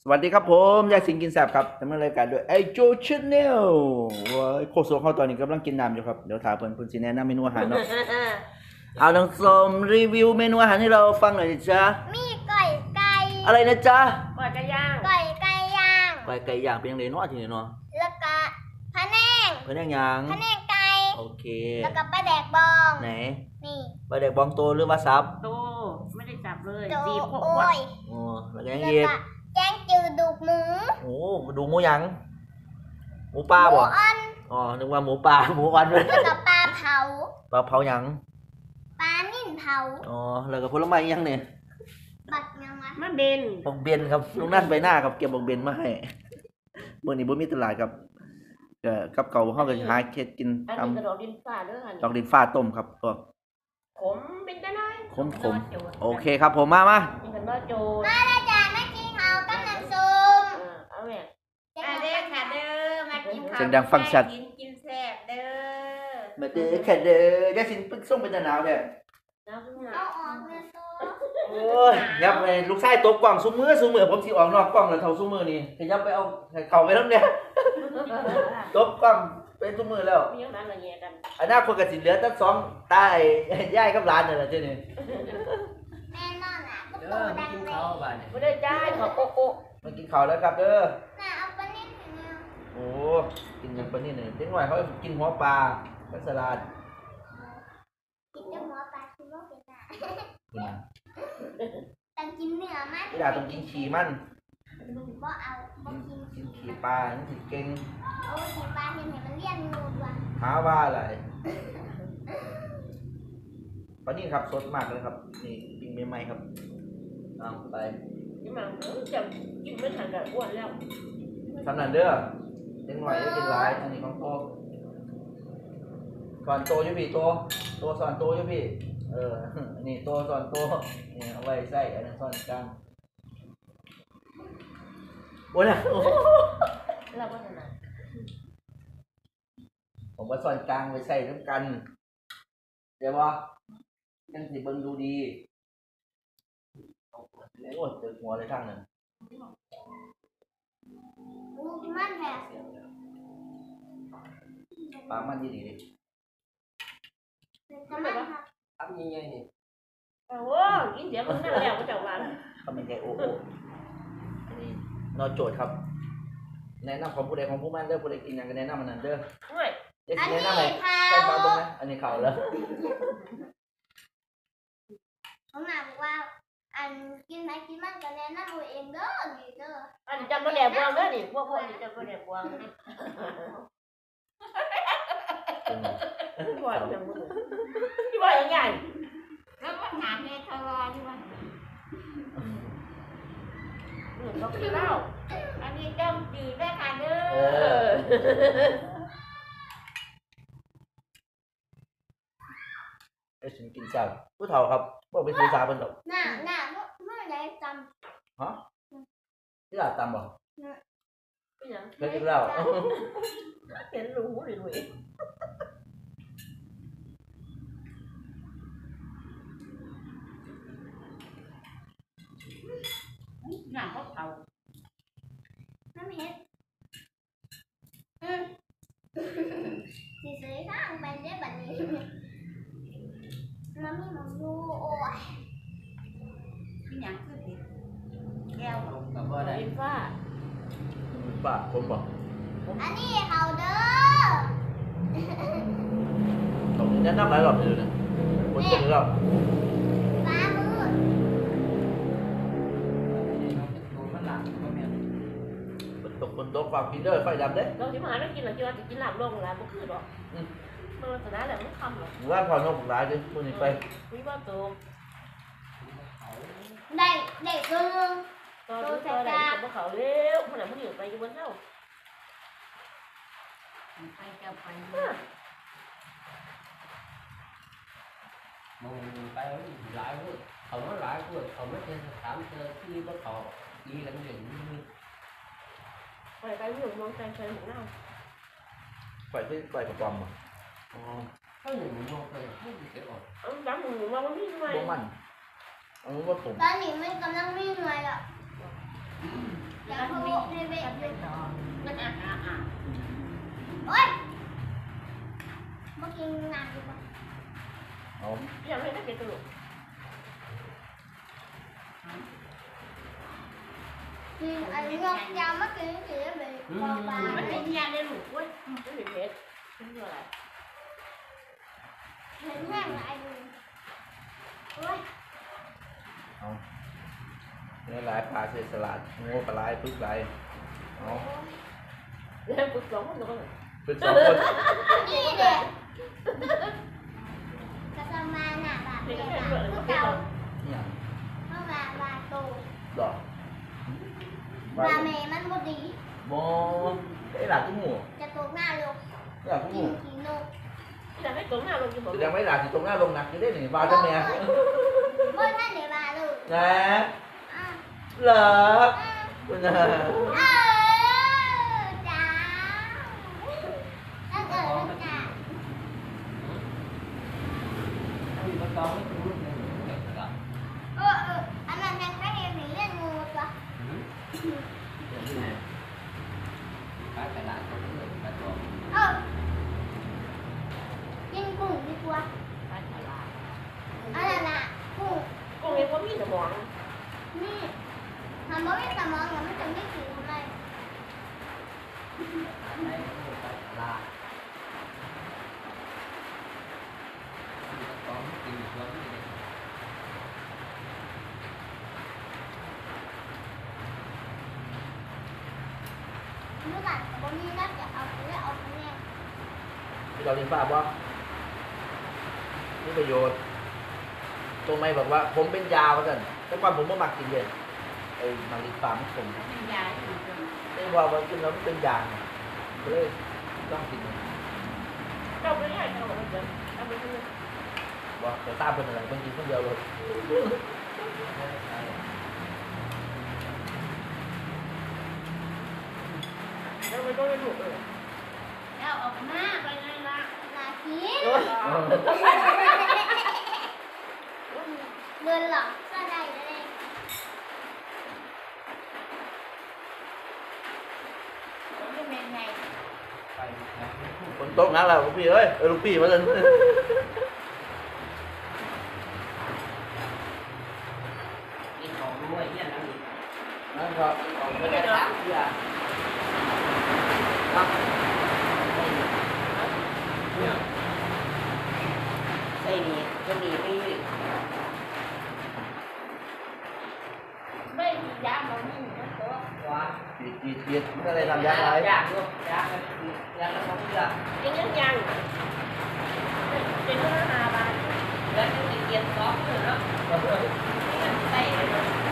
สวัสดีครับผมยายสิงห์กินแซ่บครับดำเนินรายการโดยไอโจชแนลว้ายโคโซเขาตอนนี้กำลังกินน้ำอยู่ครับเดี๋ยวถามเพิ่นสิแนะนำเมนูอาหารเนาะ เอาน้องส้มรีวิวเมนูอาหารให้เราฟังหน่อยดิจ๊ะมีก่อยไก่อะไรนะจ๊ะก่อยไก่ย่างก่อยไก่ย่างไก่ย่างเป็นยังไงเนาะทีนี้เนาะแล้วก็พะแนงพะแนงย่างพะแนงไก่โอเคแล้วก็ปลาแดกบองไหนนี่ปลาแดกบองโตหรือว่าซับโตไม่ได้จับเลยโจจีบพวกโอ้ยอ๋อแล้วก็ยังแล้วอีกก็แกงจืดดูกหมูโอ้ดูหมูหยังหมูป่าหมูบ่อ่อนอ๋อนึกว่าหมูป่าหมูอ่อนเลยแล้วก็ปลาเผาปลาเผาหยังปลานิ่นเผาอ๋อแล้วก็ผลไม้หยังเนี่ยบักยังวะมะเบนบักเบนครับลุงนั่นไปหน้าครับเก็บบักเบนมาให้มื้อนี้บ่มีตลาดครับกับเก่าเฮาก็หาเฮ็ดกินอันตามนี้กระโดดดินฟ้าเด้ออันดอกดินฟ้าต้มครับตัวขมเป็นได้ไหมขมโอเคครับผมมาเป็นกันว่าโจมาแล้วจ้ามากินข้าวกับน้ำส้มเอาแม่มาเด้อค่ะเด้อมากินข้าวเสียงดังฟังชัดกินแซ่บเด้อมาเด้อแค่เด้อยายสินปึกส่งเป็นหนาวแท้แล้วขึ้นมาเอาออกเลยโซ่โอ้ยยับเลยลูกชายตบกล้องซุมือผมสิออกนอกกล้องแล้วเท่าซุมือนี่ขยับไปเอาเข้าไปแล้วเนี่ยตบกล้องเป็นซุมือแล้วมีอย่างนั้นอะไรเงี้ยกันอนาคตก็สิเหลือแต่2ตายยายกับหลานนั่นแหละเจ้นี่แม่นอนอ่ะก็เด้โตอดัมาง กินเลข้าวย บ้านเนี่ยไม่ได้จ่ายขอโอ๊ะโอ๊ะมากินข้าวแล้วครับเด้อน่าเอาปลานิ่นถึงเนี่ยโอ้กินหยังปานนี้เนี่ยเด็กน้อยเขากินหัวปลากับสลัดกินเจ้าหัวปลาคือว่าเป็นอ่ะคุณน่ะต้องกินเนื้อมันพี่ดาต้องกินขี้มันบ่เอาบ่กินกินขี้ปลามันสิเก่งเอากินปลาเห็นมันเลี้ยงงูด้วยหาว่าอะไรตอนนี้ครับสดมากเลยครับนี่ปิ้งใหม่ๆครับเอาไปนี่มันจะกินไม่ทันกับอ้วนแล้วทำนั่นเด้อเด็กน้อยจะกินหลายอันนี้ของโตสอนโตอยู่พี่โตสอนโตอยู่พี่อันนี้โตสอนโตนี่เอาไว้ใส่อันนั้นสอนกลางโอ้ยนะเราก็ถนัดผมว่าสอนกลางไว้ใส่น้ำกันเดี๋ยวว่ายังสิเบิ่งดูดีโอ้ยเจอหัวเลยทั้งนั้นงูกินมันแท้ปากมันดีดิเป็นจะมันค่ะทำยังไงนี่โอ้กินเสียมันนั่นแล้วก็จะหวานเขาเป็นไงโอ้โหอันนี้นอโจทย์ครับ แนะนำของผู้ใดของผู้มันเด้อผู้ใดกินอย่างก็แนะนำมันนั่นเด้อไม่เดี๋ยวอัสินแนะนี้นำให้ข้าใส่ปลาบ้างวนะอันนี้เขาแล้วเขาหนาบอกว่าอันกินไหนกินมันก็แนะนำเอาเองเด้อนี่เด้ออันนี้จำมาแดกบวงเด้อนี่พวกนี้จำมาแดกบวงที่ว่าจังที่ว่าอย่างไงแล้วก็ถามแม่ทรอที่ว่าต้องกินเหล้าอันนี้ต้มจืดได้ค่ะเด้อไอ้ฉันกินจังผู้เฒ่าครับพวกไปซื้อซาเป็นดอกหน้าเมื่อไรจที่หลาดตำบ่เป็นอย่างเคยกินแล้วเห็นรู้เลยเว้ยงานเขาเผาำน้ำเห็ดสีสวยข้างไปได้แบบนี้มันมีหมองดูโอ้ยพี่ยังขึ้นดิแก้วกับว่าอะไรดินฟ้าปากผมบ่อันนี้เขาเด้อต้องแนะนำหลายรอบเลยนะคนกินแล้วฟ้ามืดมันหลังก็แม่คนตกฝากกินเด้อไฟดับเด้เราที่มาแล้วกินหลังจากจะกินหลับลงแล้วก็คือหรอกมันสนะแหละมันคำหรอกหมู่บ้านพอนกหลายเลยมื้อนี้ไปวิว่าตัวได้ตัวนึงตัวรู้ตัวอะไรกับเขาเร็วมันไหนมันอยู่ไปอยู่บนเท้าไปกับไปมึงไปหลายคนเขาไม่หลายคนเขาไม่เจอถามเจอที่ว่าเขาดีกันอย่างนี้ไปไปไม่อยู่มองใจใจหมูเน่าไปกับปอมบ่อ๋อเขาหนึ่งมองไปไม่ดีเสียออกเอาดำหมูมาวันนี้ทำไมบ่มันอันนี้ว่าผมตอนนี้มันกำลังวิ่งเลยอ่ะอันโทรในเว็บอยู่มันอ่ะโอ๊ยมากินน้ำดีกว่าเอายังไม่ได้เป็นตลกกินอันนี้งยาวมากินกินเลยบอกปลามันเลเป็ยนยาในหลูกเว้ยไม่เป็นเพชรเป็นอะไรเห็นแห้งหลายดูโอ๊ยเอาเนื้อลายปลาเศษสลัดงูปลาไหลปึ๊กไหลเอาแล้วปุ๊บสองคนก็เป็น2 คนนี่เด็กกระสมาหน้าบาดเลยนะคือเก่าเนี่ยเข้ามาบาดโตดอกบาเมมันบ่ดีบ่ได้หลักที่หมูจะตกหน้าลูกหลักที่หกิมูนกินนกอยากให้ตรงหน้าลงกินหมดแสดงไม่หลักที่ตรงหน้าลงหนักจะได้หนึ่งบาทจังแม่เมื่อท่านเดี๋ยวบาลูกนะอ่ะเหรออ่ะคุณนะจ้าตั้งเกิดตั้งจ้ามีประกอบไม่รู้เลยเด็กละอันนั้นยังไม่เห็นเรื่องงูตัวขายตลาดก็เลยประกอบกินกุ้งดีกว่าไปตลาดอันนั้นน่ะกุ้งกุ้งเองก็มีสมองนี่ทำบ่มีสมองแล้วมันจะไม่กินทำไมในไปตลาดมีประกอบไม่กินตัวนี้เลยเมื่อไหร่บ่มีน่าจะเอาไปแล้วเอาไปแน่ที่เราเรียนทราบว่านี่ประโยชน์ตรงไม่บอกว่าผมเป็นยาวว่าสั่นแต่ความผมไม่มักกินเลยไอ้มาริฟาร์มผมเป็นยาอยู่จนไม่ว่ามันกินแล้วมันเป็นยางก็เลยต้องกินเราไม่ได้เราไม่ได้เราไม่ได้ว่าแต่ตามเป็นอะไรบางทีคนเดียวเลยเราไม่ต้องไปถูกเลยแล้วออกมาไปเลยละลากินเดินหลอกก็ได้เลยไม่เป็นไงไปนะฝนตกหนักแล้วลูกพี่เอ้ยลูกพี่มาเลยกินของด้วยเนี่ยนะนั่นครับของไม่ได้รับเพื่อเนี่ยไอ้นี่ก็มีไม่ไม่มียาเราไม่มีนะตัวว่าจีดไม่ได้ทำยางไรอยากลูกอยากกันอยากกันของเพื่อยังเป็นเรื่อง5 บาทแล้วจะเกียนซ้อมเลยเนาะใส่เลย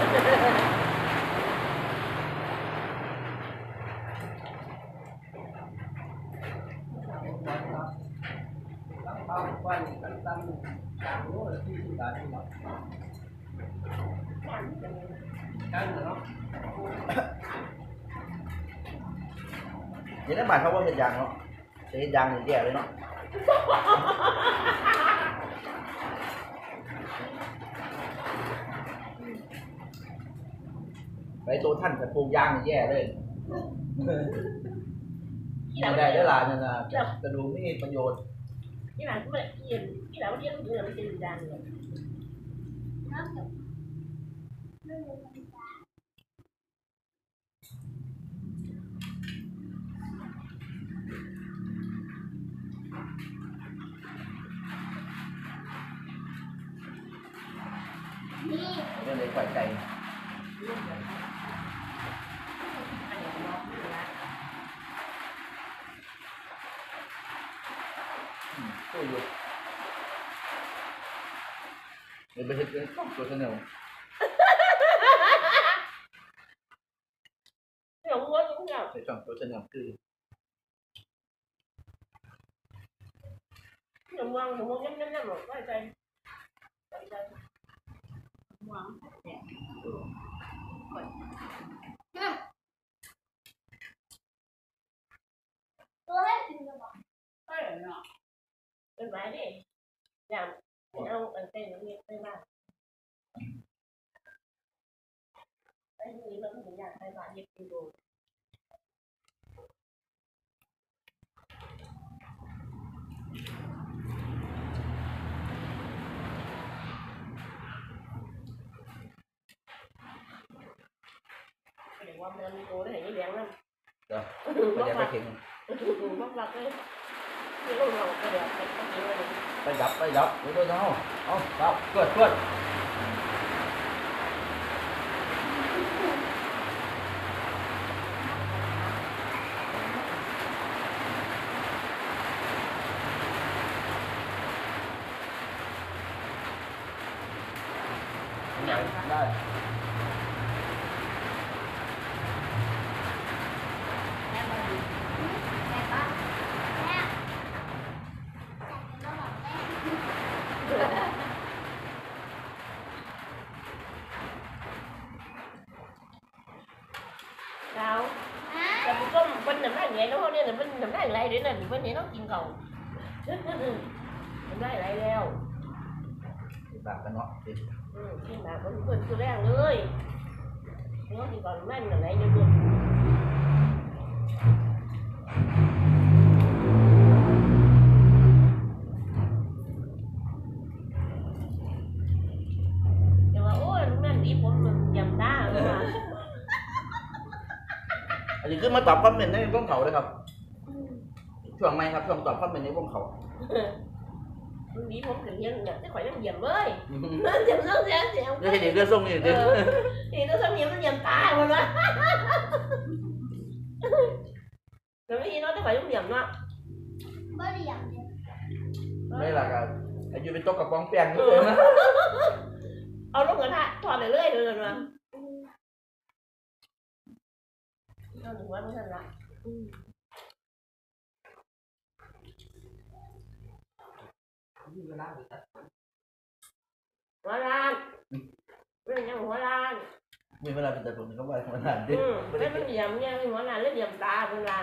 ตั้งเป้าไว้ตั้ง3 โลที่สุดได้ที่หลังกันเนาะนี่นั่นหมายความว่าเป็นยางเนาะจะเห็นยางนี่แย่เลยเนาะไปตัวท่านกับปลูกยางนี่แย่เลยที่ไม่เราได้ได้หลานนั่นนะกระดูกไม่มีประโยชน์ที่เราไม่เอียนที่เราเรียนเรื่องมันเป็นยาเลยน้ำตกไม่รู้มันจะนี่เรื่องเลยปล่อยใจตู้อยู่เดี๋ยวไปเห็นเป็นกล้องตัวเสนอเดี๋ยวว่าอย่างเงี้ยใส่กล้องตัวเสนอคือเดี๋ยวมองยังหรอกไม่ใจใจตัวให้กินจะบอกเป็นไรดิอย่างเอาอันเต้นนี้ไปบ้างไอ้นี่มันถึงอยากไปบ้านเฮ็ดกินโดนเดี๋ยวว่ามันโตได้เห็นยี่แหลงนั่นเดี๋ยวไปเดี๋ยวไปเข็งบักเลยนี่ลูกเราก็เดี๋ยวไปกินเลยไปดับเดี๋ยวเดี๋ยวเอาดับเกิดได้แม่บ้านแม่แต่ก็บอกแม่เช้าฮะแต่มันก็มันน้ำลายไหลแล้วเนี่ยมันน้ำลายไหลด้วยนั่นวันนี้ต้องกินเขาน้ำลายไหลแล้วดับกันเนาะกินแบบมันเพื่อนคือแรงเลยเนาะกินก่อนน้ำลายไหลเยอะแต่ว่าโอ้ยแม่ดีผมมันยำได้เลยว่ะอันนี้คือมาตอบคอมเมนต์ในวงเขาเลยครับช่วงไหนครับช่วงตอบคอมเมนต์ในวงเขามันดีผมถึงยังเนี่ยจะขอยังยำเลยยำเรื่องเสียงเดี๋ยวให้เด็กเรื่องส่งนี่เด็ก thì nó sao nhiều nó nhầm tai mà nó rồi cái gì nó phải không nhầm nó บ่ได้อย่างเดียวไม่หลักอ่ะอายุเป็นโต๊ะกับปองแป้งนี่เลยนะเอาลูกเงินฮะถอดเลยเลยเลยมาเอาหนึ่งวันไม่ทันละหัวล้านเรื่องยังหัวล้านมีเวลาเป็นแต่ผมก็ว่าขนาดนี้ไม่เป็นเหลี่ยมเนี่ยหัวล้านเล่นเหลี่ยมตาเป็นลา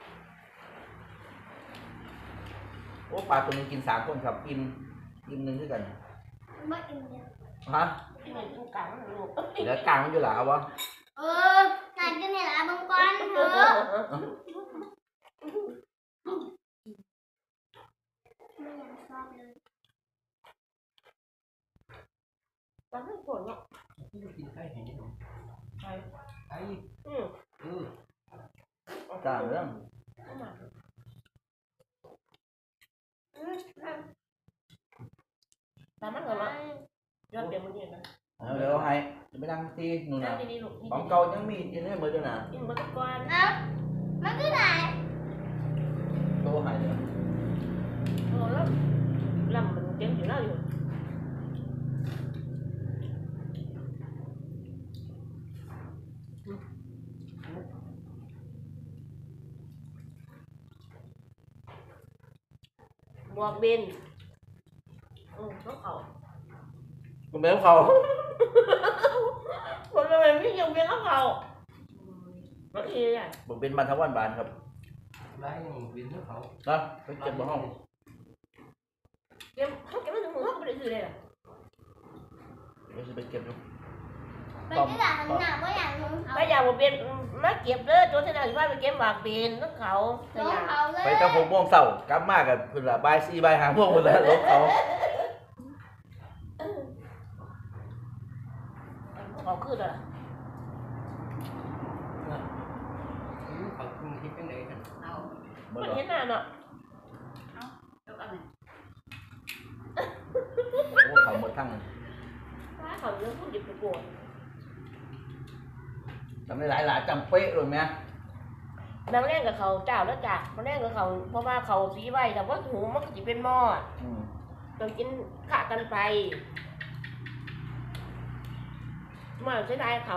โอ้ปลาตัวนึงกิน3 คนครับอิ่มหนึ่งด้วยกันบ่อิ่มเดียวฮะที่มันต้องการมันลูกเหลือกลางมันอยู่หล่ะวะน่ากินนี่ล่ะบางก่อนเถอะไม่อยากชอบเลยตอนนั้นฝนเนาะกินไก่เห็นไหมไปไก่อืมกลางเรื่องตามมันก่อนละยอดเดียวมันนี่นะเดี๋ยวให้จะไปนั่งที่นู่นนั่นะงที่นี่ลูกของเก่ายังมียังไม่เหมือนเดิมนะกินมาทุกวันเอ้ามันคือไหนโตหายเลยโอ้แล้วลำมันเก่งอยู่แล้วอยู่บวกบินต้องเขาคุณแม่เขาคนทำไมไม่ยอมเบี้ยเขาเขาบางทีอ่ะผมเป็นบรรทวันบานครับไล่ยังบินให้เขานะไปเก็บบ่ห้องเก็บเขาเก็บไม่ถึงมือเขาไม่ได้ซื้อเลยอ่ะเดี๋ยวจะไปเก็บดูมันคือหลานหนาบ่อยากลงเขาถ้าอยากบวกบินมาเก็บเลยตัวที่ไหนที่ว่าไปเก็บบวกบินต้องเขาลงเขาเลยไปตั้ง6 โมงเช้ากลับมากับเพิ่นละบ่าย 4 บ่าย 5 โมงหมดแล้วลบเขาเขาขึ้นอ่ะเขาคุณคิดยังไงกันเมื่มัอนเห็นหน้าเนาะโอ้เขาหมดทั้งถ้าเขาเรื่องพูดหยิบไปโกรธจำได้หลายจำเป๊ะเลยไหมแม่มาแน่งกับเขาเจ้าแล้วจ้ะมาแน่งกับเขาเพราะว่าเขาสีไว้แต่ว่าหูมันก็จะเป็นหม้ออืมต้องกินขะกันไปมาใช้ได้เขา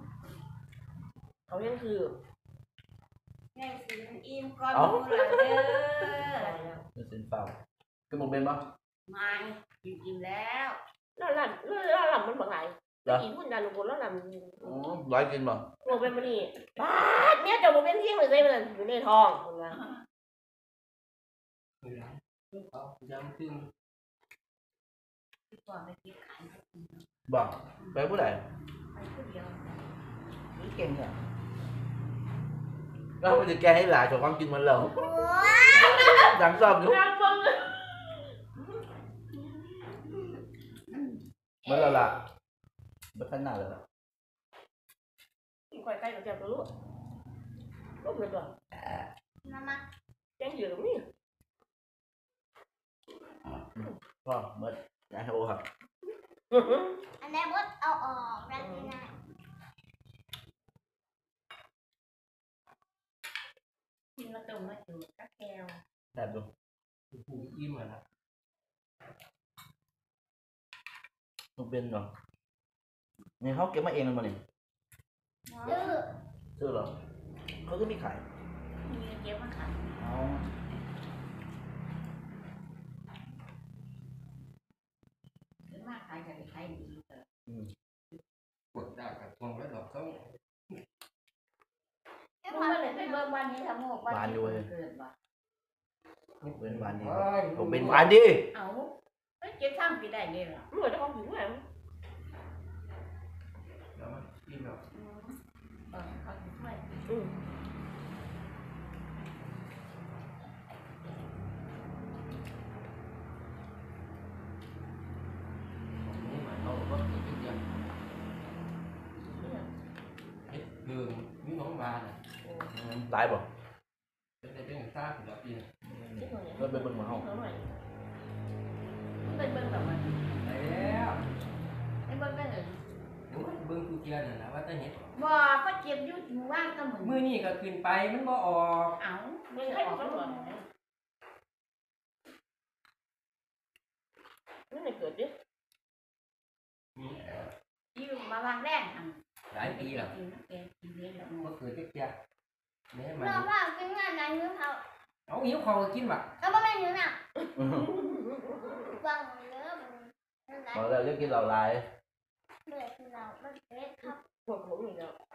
ยังคือแม่สิอิ่มก่อนหมูละเด้อเดี๋ยวสินเปล่าคือบอกเป็นปะมาอิ่มแล้วแล้วหลับมันบอกไงกินพุ่นดันคนแล้วหลับอ๋อร้อยกินปะโมเป็นมันนี่บ้าเนี่ยจะโมเป็นเที่ยงเลยมันอยู่ในท้องคนละเขายังขึ้นดีกว่าไปกินขายบอกไปผู้ใดไปผู้เดียวเเก่งเนี่ยเราไม่ได้แกให้หลานจบความกินมันเหรอโอ้ยดังชอบอยู่น้ำมึงมันและล่ะมันขนาดเลยล่ะคอยใกล้กับเจ้าตัวลูกลูกเกิดตัวมามาแจ้งอยู่ตรงนี้พ่อเมื่อไงโอ้ครับอันนี้บดเอาออกแล้วนี่นะกินมาตุ่มมาอยู่กับแก้วแบบดูผู้อิ่มอ่ะนะมันเป็นเหรอเนี่ยเขาเก็บมาเองมันมาเนี่ยดื้อซื้อเหรอเขาก็มีขายมีเยอะมากค่ะอ๋อหรือมากขายจะไปขายดีเกินปวดได้กับทวงไว้หรอกต้องดื้อมึงมามาเลยไปเบิ่งวันนี้ทำหกวันนี้เกิดบ่เป็นบานดีเฮ้ยผมเป็นบานดีเอาเฮ้ยเก็บทั้งปีได้เนี่ยเหรอเหมือนจะของผิวไหมเดี๋ยวมันอิ่มแล้วเขาช่วยอืมนี่หมายเขาก็กินทุกอย่างเฮ็ดเรื่องมีน้องบานอ่ะตายป่ะเป็นได้เป็นซ่าถึงแล้วปีนคิดหน่อยรถไปบนหัวห้องหน่อยเป็นเบิ่งแบบว่าไปแล้วไอ้เบิ่งได้เลยโอ้ยเบิ่งกูเกียร์น่ะนะว่าจะเห็นบ่ก็เจ็บอยู่มือว่างก็เหมือนมื้อนี้ก็ขึ้นไปมันบ่ออกเอาไม่ไม่ให้ออกตำรวจแล้วไม่ได้เกิดดิอยู่มาวางแรกอันหลายปีแล้วกินแกกินเลี้ยงแล้วบ่เคยจักเกียร์แม่มันเราว่ากินงานไหนนิ้วเขาเอาหิวข้าวก็กินว่ะเขาไม่นิ้วน่ะวางเนื้อมันนั่นแหละบอกแล้วเรียกกินเหล่าลายเบื่อคือเราไม่เล็กครับพวกผมนี่เนาะ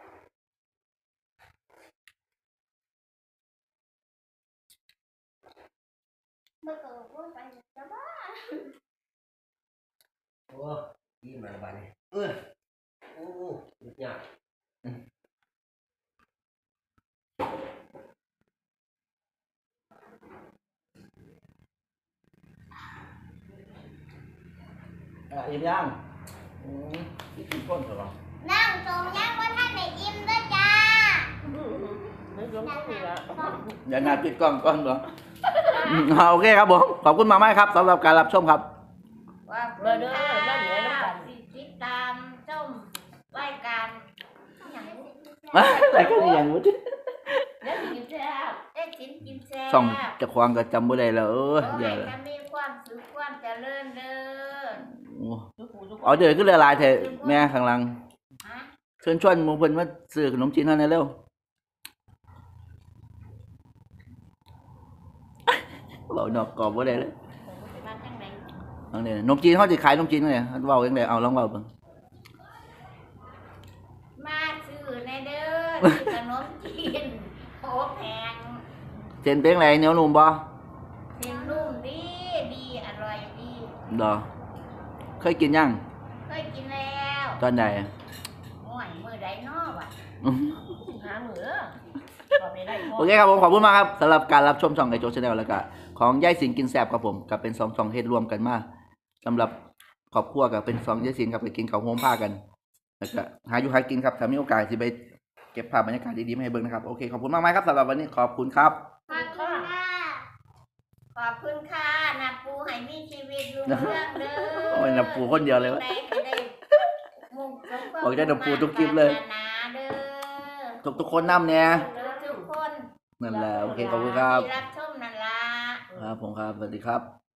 เมื่อก่อนพูดไปจะบ้าโอ้กินมาแล้วบาดนี้โอ้หยุดยากอิ่มยังกินก้นเถอะหรอนั่งตรงย่างว่าท่านไหนอิ่มด้วยจ้าไม่ยอมก็มีละอย่านาปิดกล้องก่อนเหรอโอเคครับผมขอบคุณมากๆครับสำหรับการรับชมครับว่าเบอร์เด้อแล้วเหลือแล้วกันติดตามชมรายการอย่างนี้อะไรกันอย่างนี้แล้วกินแซ่บได้กินแซ่บช่องจะควงก็จำไม่ได้แล้วขออย่าให้ท่านมีความสุขความเจริญเด้อเอาเดี๋ยวขึ้นเรือลายเถอะแม่ข้างหลังฮะเชิญชวนหมู่เพิ่นมาซื้อขนมจีนเท่านั้นเร็วบอกนอกกรอบบ่ได้เลยไปบ้านจังไดเอาเนี่ยขนมจีนเขาจะขายขนมจีนเท่าไหร่เว้าจังได๋เอาลองเว้าเบิ่งมาซื้อในเด้อซื้อขนมจีนโอ้แพงเส้นเป็นไงเหนียวนุ่มบ่เส้นนุ่มดีดีอร่อยดีดอเคยกินยังเคยกินแล้วตอนใดโอ้ยมื้อใดน้อวะหาเหมือพอไม่ได้พอโอเคครับผมขอบคุณมากครับสำหรับการรับชมช่องไอโจชาแนลแล้วก็ของยายสินกินแซ่บครับผมกับเป็น2ช่องเฮ็ดรวมกันมาสำหรับครอบครัวกับเป็น2ยายสินครับไปกินข้าวโฮมผ้ากันแล้วก็หาอยู่หากินครับถ้ามีโอกาสสิไปเก็บภาพบรรยากาศดีๆมาให้เบิ่งนะครับโอเคขอบคุณมากๆครับสำหรับวันนี้ขอบคุณครับขอบคุณค่ะขอบคุณค่ะนาปูให้มีชีวิตรุ่งเรืองเด้อโอ้ยน้ำปูคนเดียวเลยวะได้ก็ได้มุ่งสมความบอกจะน้ำปูทุกคลิปเลยปรารถนาเด้อทุกคนนำเนี่ยทุกคนนั่นแหละโอเคขอบคุณครับที่รับชมนั่นล่ะครับผมครับสวัสดีครับ